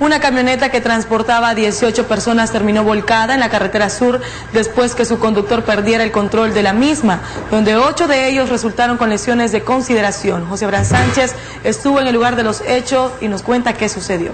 Una camioneta que transportaba a 18 personas terminó volcada en la carretera sur después que su conductor perdiera el control de la misma, donde 8 de ellos resultaron con lesiones de consideración. José Abraham Sánchez estuvo en el lugar de los hechos y nos cuenta qué sucedió.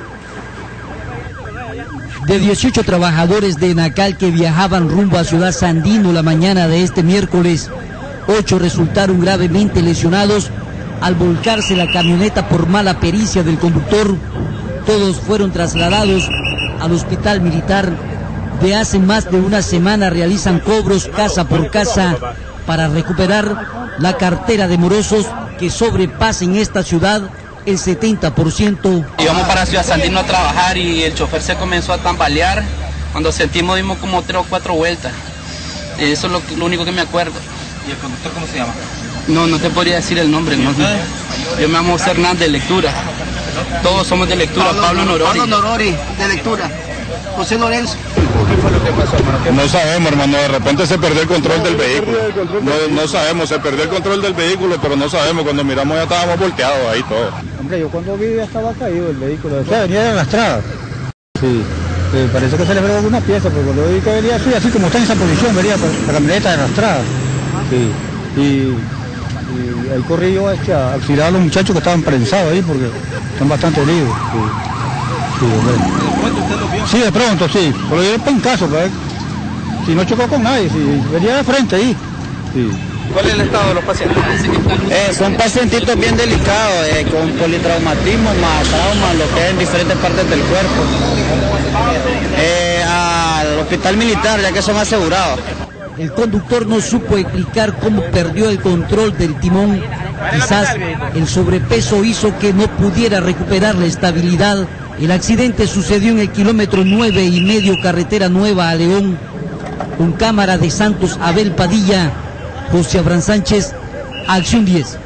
De 18 trabajadores de Enacal que viajaban rumbo a Ciudad Sandino la mañana de este miércoles, 8 resultaron gravemente lesionados al volcarse la camioneta por mala pericia del conductor. Todos fueron trasladados al hospital militar. De hace más de una semana realizan cobros casa por casa para recuperar la cartera de morosos que sobrepasa en esta ciudad el 70%. Íbamos para Ciudad Sandino a trabajar y el chofer se comenzó a tambalear. Cuando sentimos dimos como 3 o 4 vueltas. Eso es lo único que me acuerdo. ¿Y el conductor cómo se llama? No te podría decir el nombre. No. Yo me llamo José Hernández, de lectura. Todos somos de lectura. Pablo Norori, de lectura. José Lorenzo. ¿Qué fue lo que pasó, hermano? No sabemos, hermano, de repente se perdió el control del vehículo. No sabemos, se perdió el control del vehículo, pero no sabemos, cuando miramos ya estábamos volteados ahí todos. Hombre, yo cuando vi ya estaba caído el vehículo, o sea, venía arrastrado. Sí, parece que se le fregó alguna pieza, porque cuando vi que venía así como está en esa posición, venía la camioneta arrastrada. Sí, y ahí corrí yo a auxiliar a los muchachos que estaban prensados ahí, porque están bastante heridos. Sí, sí, de pronto, sí, pero yo en caso, pues, si no chocó con nadie, si venía de frente ahí. Sí. ¿Cuál es el estado de los pacientes? Son pacientitos bien delicados, con politraumatismo, más traumas, lo que es en diferentes partes del cuerpo. Al hospital militar, ya que son asegurados. El conductor no supo explicar cómo perdió el control del timón. Quizás el sobrepeso hizo que no pudiera recuperar la estabilidad. El accidente sucedió en el kilómetro 9,5 carretera Nueva a León. Con cámara de Santos Abel Padilla, José Abraham Sánchez, Acción 10.